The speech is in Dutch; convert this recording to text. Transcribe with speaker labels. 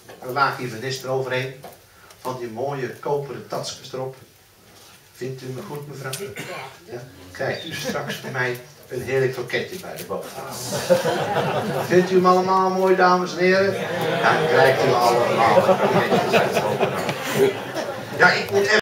Speaker 1: En dan laag hier vernis eroverheen. Van die mooie koperen tatsjes erop. Vindt u me goed, mevrouw? Ja? Krijgt u straks bij mij een heerlijk kroketje bij de boot. Vindt u hem allemaal mooi, dames en heren? Ja, dan krijgt u allemaal een kroketje. Ja, ik moet even...